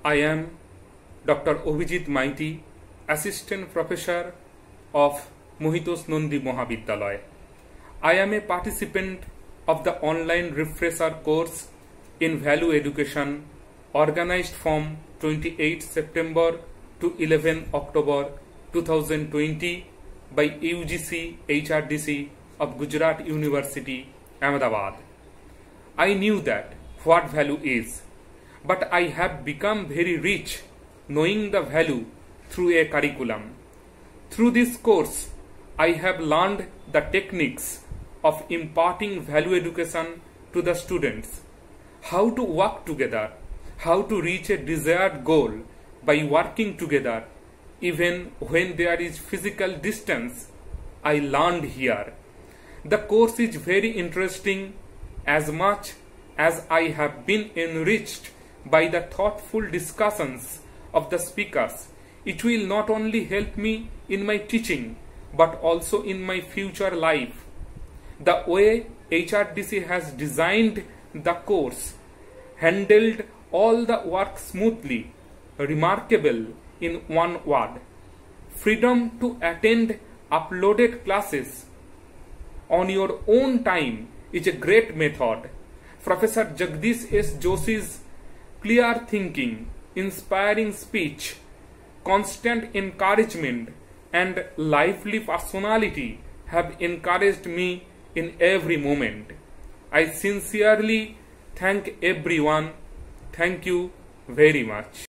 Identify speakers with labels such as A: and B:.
A: I am Dr. Obhijit Maiti, Assistant Professor of Mohitos Nandi Mohabidyalaya. I am a participant of the online refresher course in Value Education organized from 28 September to 11 October 2020 by UGC HRDC of Gujarat University, Ahmedabad. I knew that what value is, but I have become very rich knowing the value through a curriculum. Through this course, I have learned the techniques of imparting value education to the students, how to work together, how to reach a desired goal by working together even when there is physical distance. I learned here. The course is very interesting as much as I have been enriched by the thoughtful discussions of the speakers. It will not only help me in my teaching but also in my future life. The way HRDC has designed the course, handled all the work smoothly, remarkable in one word. Freedom to attend uploaded classes on your own time is a great method. Professor Jagdish S. Joshi's clear thinking, inspiring speech, constant encouragement and lively personality have encouraged me in every moment. I sincerely thank everyone. Thank you very much.